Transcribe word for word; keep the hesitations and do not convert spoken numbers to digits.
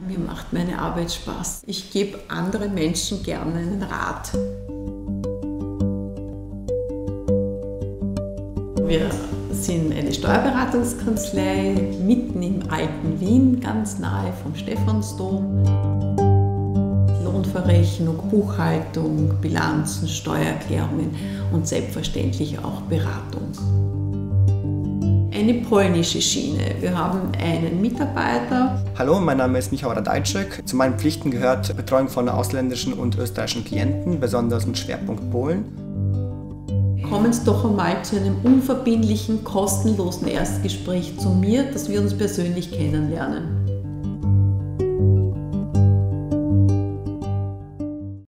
Mir macht meine Arbeit Spaß. Ich gebe anderen Menschen gerne einen Rat. Wir sind eine Steuerberatungskanzlei mitten im alten Wien, ganz nahe vom Stephansdom. Lohnverrechnung, Buchhaltung, Bilanzen, Steuererklärungen und selbstverständlich auch Beratung. Eine polnische Schiene. Wir haben einen Mitarbeiter. Hallo, mein Name ist Michał Radajczyk. Zu meinen Pflichten gehört Betreuung von ausländischen und österreichischen Klienten, besonders mit Schwerpunkt Polen. Kommen Sie doch einmal zu einem unverbindlichen, kostenlosen Erstgespräch zu mir, dass wir uns persönlich kennenlernen.